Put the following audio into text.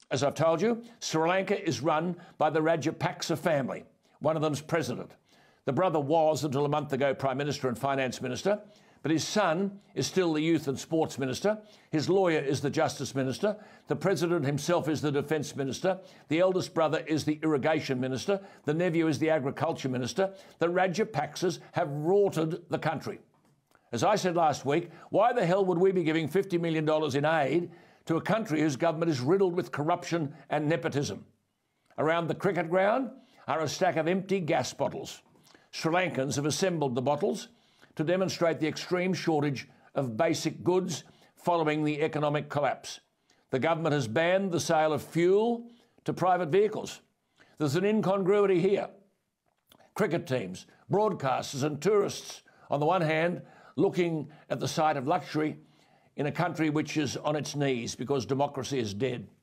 As I've told you, Sri Lanka is run by the Rajapaksa family. One of them's president. The brother was, until a month ago, Prime Minister and Finance Minister, but his son is still the Youth and Sports Minister. His lawyer is the Justice Minister. The President himself is the Defence Minister. The eldest brother is the Irrigation Minister. The nephew is the Agriculture Minister. The Rajapaksas have rorted the country. As I said last week, why the hell would we be giving $50 million in aid to a country whose government is riddled with corruption and nepotism? Around the cricket ground are a stack of empty gas bottles. Sri Lankans have assembled the bottles to demonstrate the extreme shortage of basic goods following the economic collapse. The government has banned the sale of fuel to private vehicles. There's an incongruity here. Cricket teams, broadcasters and tourists, on the one hand, looking at the sight of luxury in a country which is on its knees because democracy is dead.